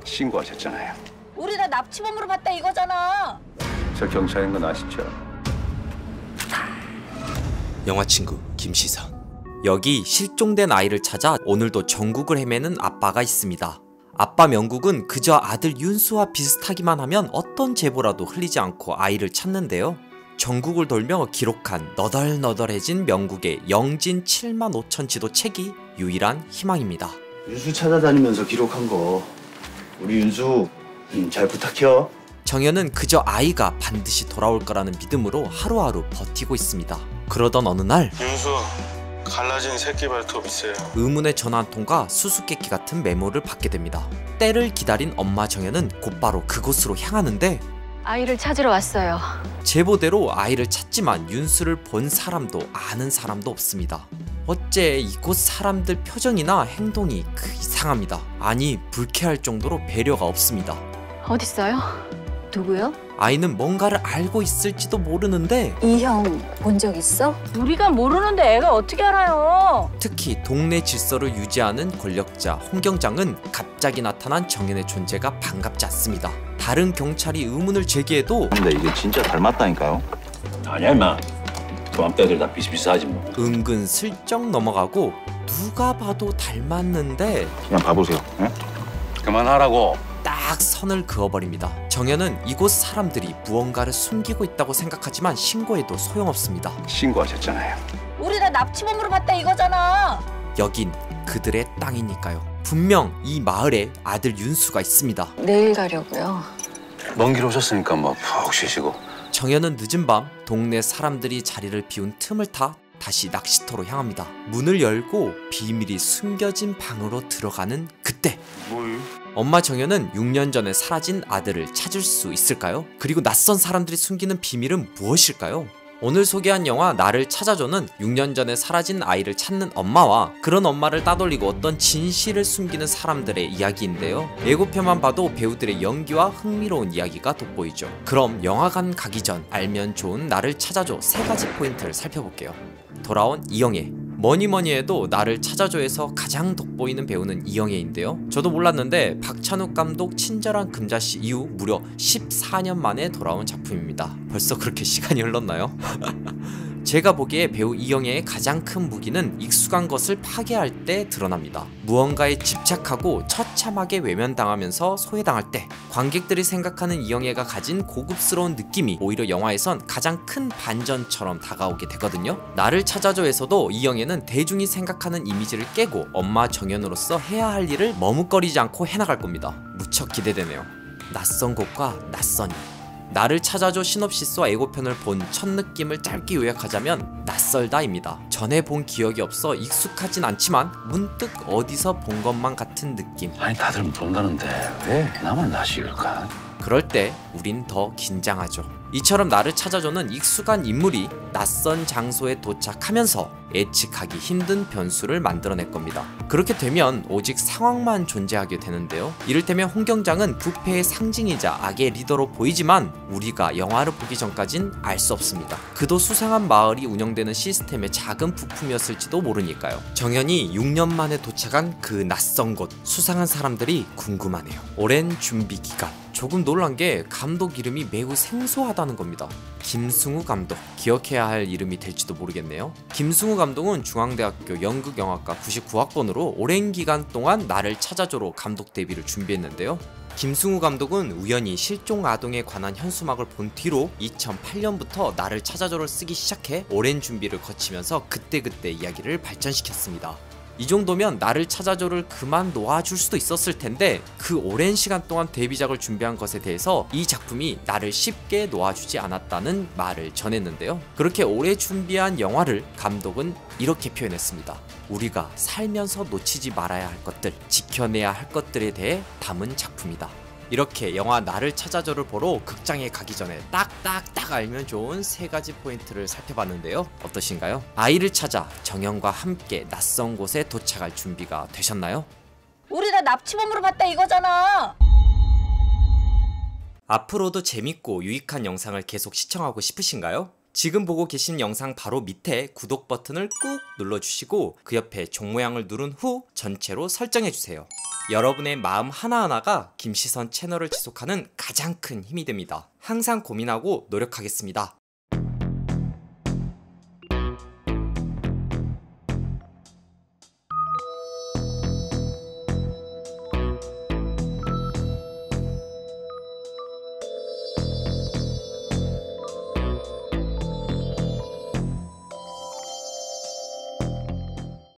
신고하셨잖아요. 우리 다 납치범으로 봤다 이거잖아. 저 경찰인 건 아시죠? 영화 친구 김시선. 여기 실종된 아이를 찾아 오늘도 전국을 헤매는 아빠가 있습니다. 아빠 명국은 그저 아들 윤수와 비슷하기만 하면 어떤 제보라도 흘리지 않고 아이를 찾는데요. 전국을 돌며 기록한 너덜너덜해진 명국의 영진 7만 5천 지도 책이 유일한 희망입니다. 윤수 찾아다니면서 기록한 거 우리 윤수 잘 부탁해요. 정현은 그저 아이가 반드시 돌아올 거라는 믿음으로 하루하루 버티고 있습니다. 그러던 어느 날 윤수, 갈라진 새끼 발톱 있어요. 의문의 전화 한 통과 수수께끼 같은 메모를 받게 됩니다. 때를 기다린 엄마 정현은 곧바로 그곳으로 향하는데 아이를 찾으러 왔어요. 제보대로 아이를 찾지만 윤수를 본 사람도 아는 사람도 없습니다. 어째 이곳 사람들 표정이나 행동이 이상합니다. 아니 불쾌할 정도로 배려가 없습니다. 어딨어요? 누구요? 아이는 뭔가를 알고 있을지도 모르는데 이 형 본 적 있어? 우리가 모르는데 애가 어떻게 알아요? 특히 동네 질서를 유지하는 권력자 홍경장은 갑자기 나타난 정현의 존재가 반갑지 않습니다. 다른 경찰이 의문을 제기해도 근데 이게 진짜 닮았다니까요. 아니야 임마. 조합대들 다 비슷비슷하지 뭐. 은근 슬쩍 넘어가고 누가 봐도 닮았는데 그냥 봐보세요. 예? 그만하라고. 딱 선을 그어버립니다. 정현은 이곳 사람들이 무언가를 숨기고 있다고 생각하지만 신고해도 소용없습니다. 신고하셨잖아요. 우리 다 납치범으로 봤다 이거잖아. 여긴 그들의 땅이니까요. 분명 이 마을에 아들 윤수가 있습니다. 내일 가려고요. 먼 길 오셨으니까 뭐 푹 쉬시고. 정현은 늦은 밤 동네 사람들이 자리를 비운 틈을 타 다시 낚시터로 향합니다. 문을 열고 비밀이 숨겨진 방으로 들어가는 그때 엄마 정현은 6년 전에 사라진 아들을 찾을 수 있을까요? 그리고 낯선 사람들이 숨기는 비밀은 무엇일까요? 오늘 소개한 영화 나를 찾아줘는 6년 전에 사라진 아이를 찾는 엄마와 그런 엄마를 따돌리고 어떤 진실을 숨기는 사람들의 이야기인데요. 예고편만 봐도 배우들의 연기와 흥미로운 이야기가 돋보이죠. 그럼 영화관 가기 전 알면 좋은 나를 찾아줘 3가지 포인트를 살펴볼게요. 돌아온 이영애. 뭐니뭐니 해도 나를 찾아줘에서 가장 돋보이는 배우는 이영애인데요. 저도 몰랐는데 박찬욱 감독 친절한 금자씨 이후 무려 14년 만에 돌아온 작품입니다. 벌써 그렇게 시간이 흘렀나요? 제가 보기에 배우 이영애의 가장 큰 무기는 익숙한 것을 파괴할 때 드러납니다. 무언가에 집착하고 처참하게 외면당하면서 소외당할 때 관객들이 생각하는 이영애가 가진 고급스러운 느낌이 오히려 영화에선 가장 큰 반전처럼 다가오게 되거든요. 나를 찾아줘에서도 이영애는 대중이 생각하는 이미지를 깨고 엄마 정연으로서 해야 할 일을 머뭇거리지 않고 해나갈 겁니다. 무척 기대되네요. 낯선 곳과 낯선 일. 나를 찾아줘 시놉시스와 예고편을 본 첫 느낌을 짧게 요약하자면 낯설다입니다. 전에 본 기억이 없어 익숙하진 않지만 문득 어디서 본 것만 같은 느낌. 아니 다들 모른다는데 왜 나만 낯익을까? 그럴 때 우린 더 긴장하죠. 이처럼 나를 찾아줘는 익숙한 인물이 낯선 장소에 도착하면서 예측하기 힘든 변수를 만들어낼 겁니다. 그렇게 되면 오직 상황만 존재하게 되는데요. 이를테면 홍경장은 부패의 상징이자 악의 리더로 보이지만 우리가 영화를 보기 전까진 알 수 없습니다. 그도 수상한 마을이 운영되는 시스템의 작은 부품이었을지도 모르니까요. 정현이 6년 만에 도착한 그 낯선 곳, 수상한 사람들이 궁금하네요. 오랜 준비 기간. 조금 놀란 게 감독 이름이 매우 생소하다는 겁니다. 김승우 감독, 기억해야 할 이름이 될지도 모르겠네요. 김승우 감독은 중앙대학교 연극영화과 99학번으로 오랜 기간 동안 나를 찾아줘로 감독 데뷔를 준비했는데요. 김승우 감독은 우연히 실종 아동에 관한 현수막을 본 뒤로 2008년부터 나를 찾아줘를 쓰기 시작해 오랜 준비를 거치면서 그때그때 이야기를 발전시켰습니다. 이 정도면 나를 찾아줘를 그만 놓아줄 수도 있었을 텐데 그 오랜 시간 동안 데뷔작을 준비한 것에 대해서 이 작품이 나를 쉽게 놓아주지 않았다는 말을 전했는데요. 그렇게 오래 준비한 영화를 감독은 이렇게 표현했습니다. 우리가 살면서 놓치지 말아야 할 것들, 지켜내야 할 것들에 대해 담은 작품이다. 이렇게 영화 나를 찾아줘를 보러 극장에 가기 전에 딱딱딱 알면 좋은 3가지 포인트를 살펴봤는데요. 어떠신가요? 아이를 찾아 정현과 함께 낯선 곳에 도착할 준비가 되셨나요? 우리 다 납치범으로 봤다 이거잖아. 앞으로도 재밌고 유익한 영상을 계속 시청하고 싶으신가요? 지금 보고 계신 영상 바로 밑에 구독 버튼을 꾹 눌러주시고 그 옆에 종 모양을 누른 후 전체로 설정해주세요. 여러분의 마음 하나하나가 김시선 채널을 지속하는 가장 큰 힘이 됩니다. 항상 고민하고 노력하겠습니다.